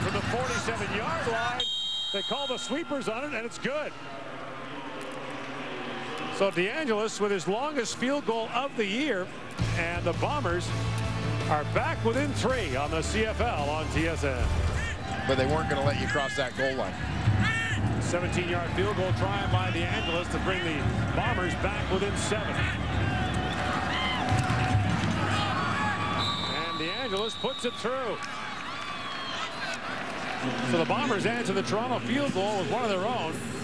from the 47-yard line. They call the sweepers on it, and it's good. So DeAngelis with his longest field goal of the year, and the Bombers are back within 3 on the CFL on TSN. But they weren't going to let you cross that goal line. 17-yard field goal trying by DeAngelis to bring the Bombers back within 7. And DeAngelis puts it through. So the Bombers answer the Toronto field goal with one of their own.